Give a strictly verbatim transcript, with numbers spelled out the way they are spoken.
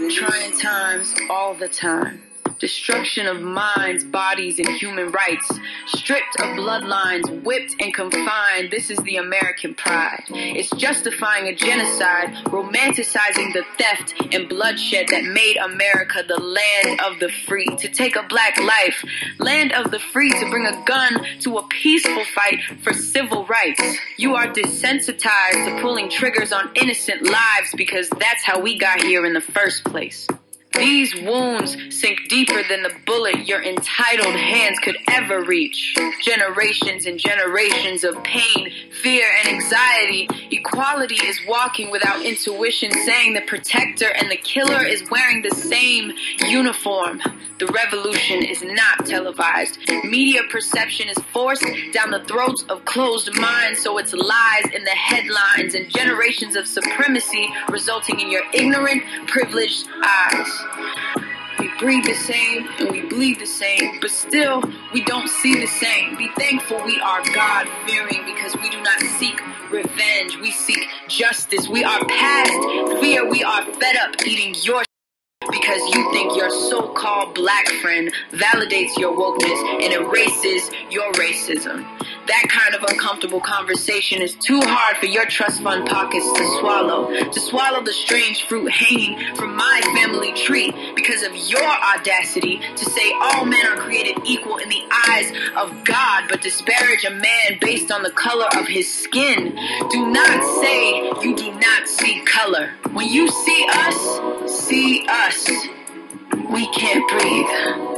Trying times all the time. Destruction of minds, bodies, and human rights. Stripped of bloodlines, whipped and confined. This is the American pride. It's justifying a genocide, romanticizing the theft and bloodshed that made America the land of the free. To take a black life, land of the free, to bring a gun to a peaceful fight for civil rights. You are desensitized to pulling triggers on innocent lives because that's how we got here in the first place. These wounds sink deeper than the bullet your entitled hands could ever reach. Generations and generations of pain, fear, and anxiety. Equality is walking without intuition, saying the protector and the killer is wearing the same uniform. The revolution is not televised. Media perception is forced down the throats of closed minds, so it's lies in the headlines and generations of supremacy resulting in your ignorant, privileged eyes. We breathe the same and we bleed the same, but still we don't see the same. Be thankful we are God-fearing because we do not seek revenge. We seek justice. We are past fear. We are fed up eating your because you think your so-called black friend validates your wokeness and erases your racism. That kind of uncomfortable conversation is too hard for your trust fund pockets to swallow. To swallow the strange fruit hanging from my family tree because of your audacity to say all men are created equal in the eyes of God, but disparage a man based on the color of his skin. Do not say you do not see color. When you see us, see us. We can't breathe.